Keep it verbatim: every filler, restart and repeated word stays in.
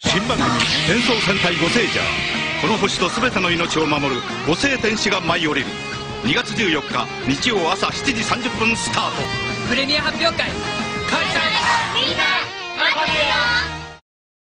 新番組「天操戦隊五聖者」、この星と全ての命を守る五聖天使が舞い降りる。にがつじゅうよっか日曜朝しちじさんじゅっぷんスタート。 プレミア発表会開催。みんな待ってるよ。